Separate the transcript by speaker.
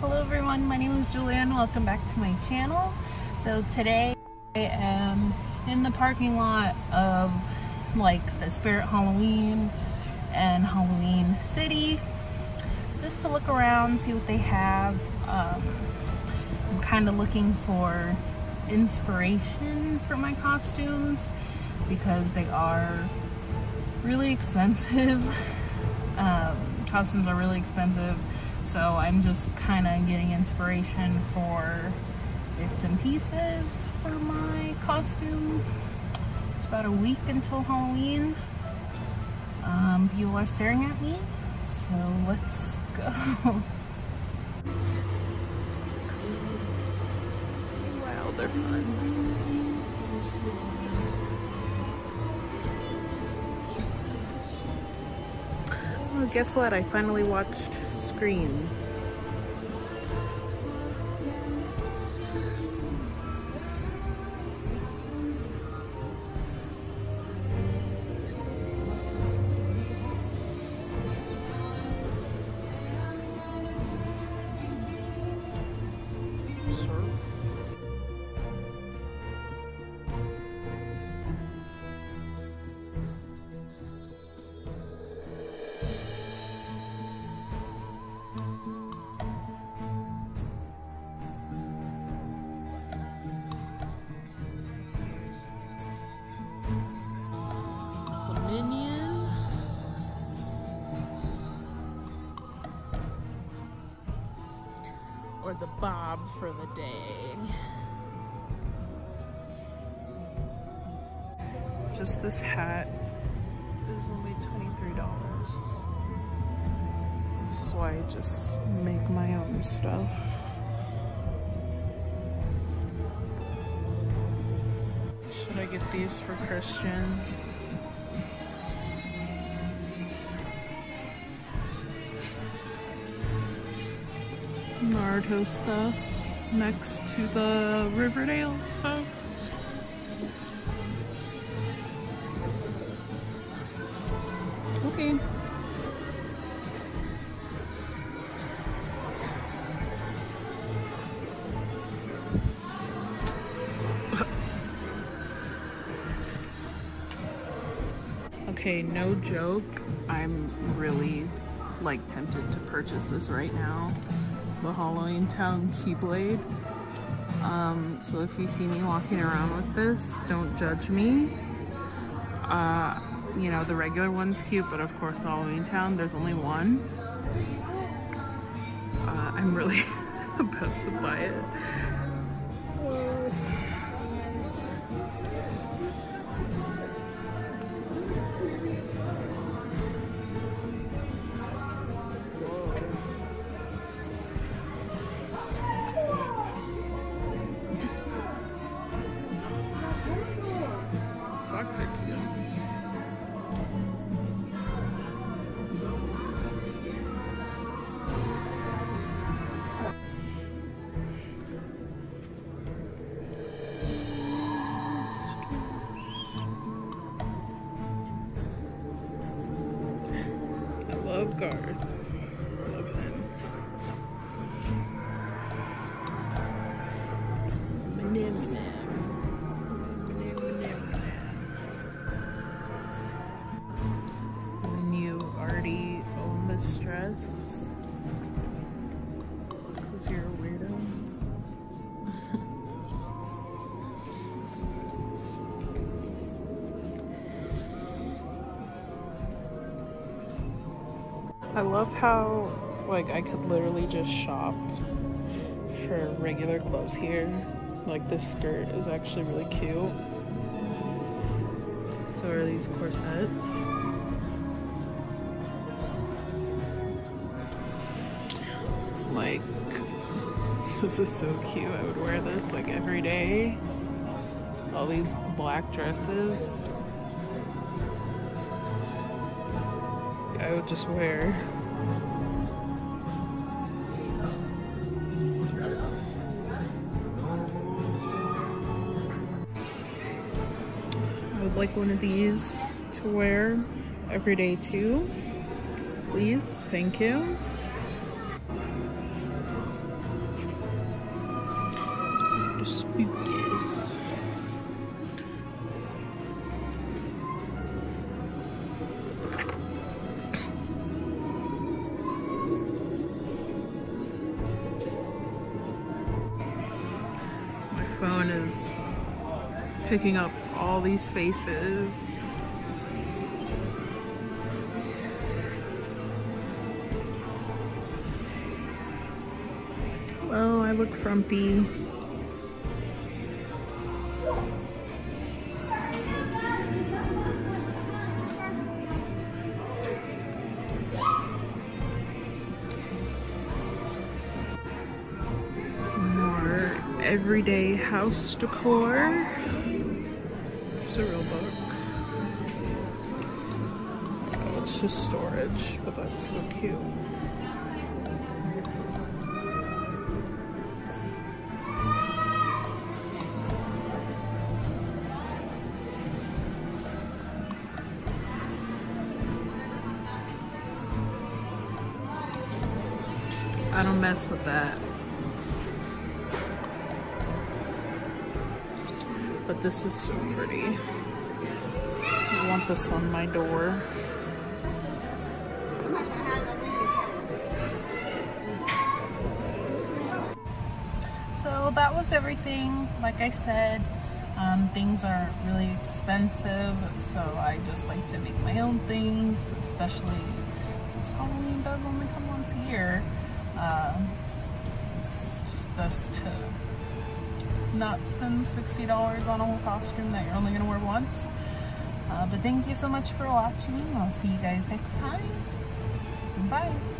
Speaker 1: Hello everyone, my name is Julianne. Welcome back to my channel. So today I am in the parking lot of like the Spirit Halloween and Halloween City just to look around, see what they have. I'm kind of looking for inspiration for my costumes because they are really expensive. Costumes are really expensive, so I'm just kind of getting inspiration for bits and pieces for my costume. It's about a week until Halloween. People are staring at me, so let's go. Wow, they're fun. Well, guess what? I finally watched Scream. Minion. Or the Bob for the day. Just this hat is only $23. This is why I just make my own stuff. Should I get these for Christian? Naruto stuff next to the Riverdale stuff. Okay. Okay, no joke. I'm really like tempted to purchase this right now. The Halloween Town Keyblade. So if you see me walking around with this, don't judge me. You know, the regular one's cute, but of course the Halloween Town, there's only one. I'm really about to buy it. Socks are cute. I love Garth. Love him. This dress because you're a weirdo. I love how like I could literally just shop for regular clothes here. Like this skirt is actually really cute. So are these corsets. Like, this is so cute. I would wear this like every day. All these black dresses I would just wear. I would like one of these to wear every day too. Please, thank you. spookies. My phone is picking up all these faces. Oh, I look frumpy. More everyday house decor. It's a real book. Oh, it's just storage, but that's so cute. I don't mess with that. But this is so pretty. I want this on my door. So that was everything. Like I said, things are really expensive, so I just like to make my own things, especially because Halloween does only come once a year. It's just best to not spend $60 on a whole costume that you're only going to wear once. But thank you so much for watching. I'll see you guys next time. Bye.